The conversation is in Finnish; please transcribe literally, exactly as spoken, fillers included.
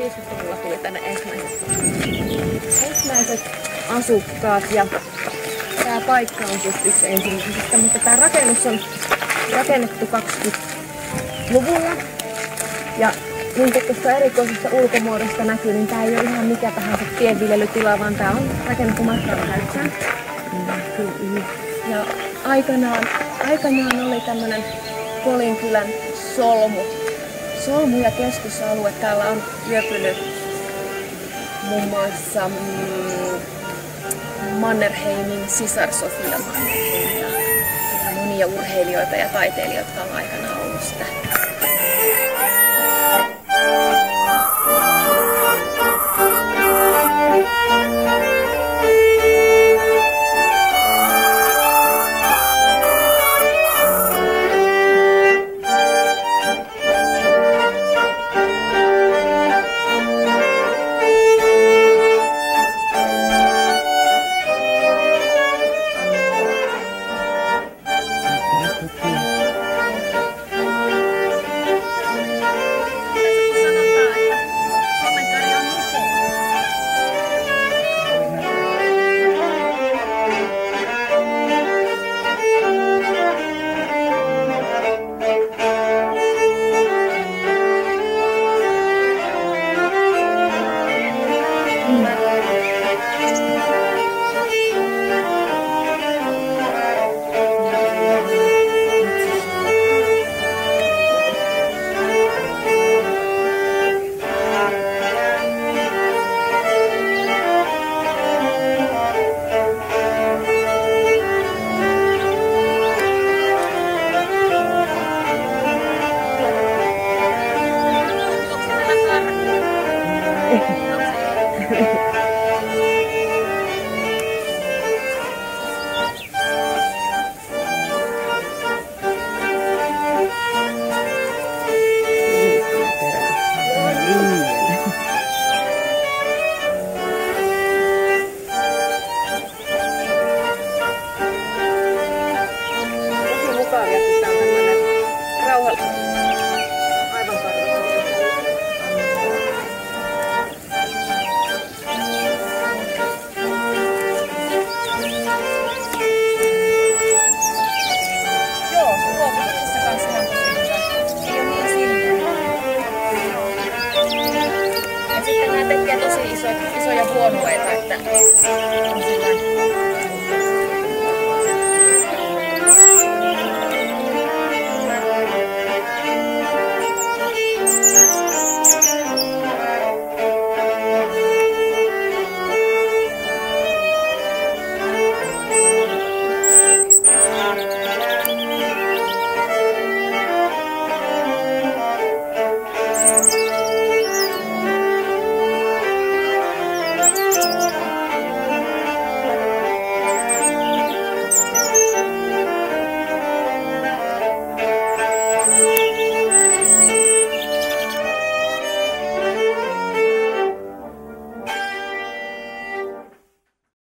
viisikymmentäluvulla tuli tänne ensimmäiset, ensimmäiset asukkaat ja tämä paikka on siis yksi ensimmäisistä, mutta tämä rakennus on rakennettu kaksikymmentäluvulla ja niin kuin tuosta erikoisesta ulkomuodosta näkyy, niin tämä ei ole ihan mikä tahansa pienviljelytila, vaan tämä on rakennettu matkailukäyttöön. Ja aikanaan, aikanaan oli tämmöinen Polinkylän solmu. Solmu ja keskusalue. Täällä on yöpynyt muun muassa mm, Mannerheimin sisar Sofia Mannerheim ja, ja monia urheilijoita ja taiteilijoita, jotka on aikanaan ollut sitä. Tosi isoja, isoja huonueita, että on sillä